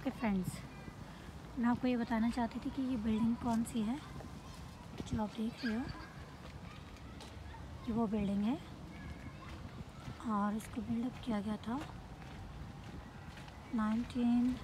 Okay friends, मैं आपको ये बताना चाहती थी कि ये बिल्डिंग कौन सी है जो आप देख रहे हो। ये वो बिल्डिंग है और इसको बिल्डअप किया गया था 19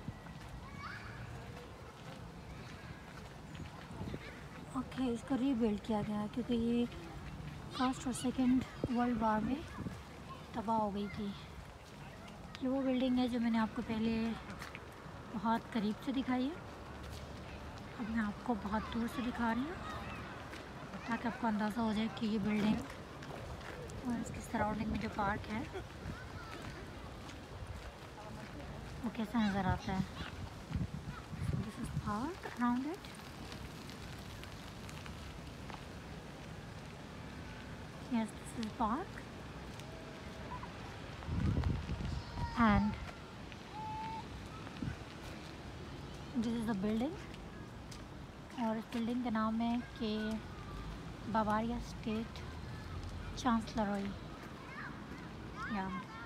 ओके इसको रीबिल्ड किया गया क्योंकि ये फर्स्ट और सेकंड वर्ल्ड वार में तबाह हो गई थी। ये वो बिल्डिंग है जो मैंने आपको पहले बहुत करीब से दिखाई है। अब मैं आपको बहुत दूर से दिखा रही हूँ ताकि आपको अंदाज़ा हो जाए कि ये बिल्डिंग और इसकी सराउंडिंग में जो पार्क है वो कैसा नज़र आता है। This is park around it. Yes, this is park and this is the building. और इस बिल्डिंग का नाम है कि बावारिया स्टेट चांसलरई या।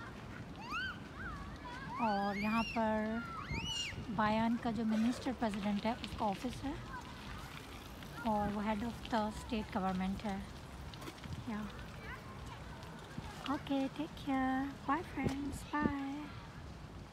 और यहाँ पर बायान का जो मिनिस्टर प्रेसिडेंट है उसका ऑफिस है और वो head of the state government है या। Okay, take care, bye friends, bye.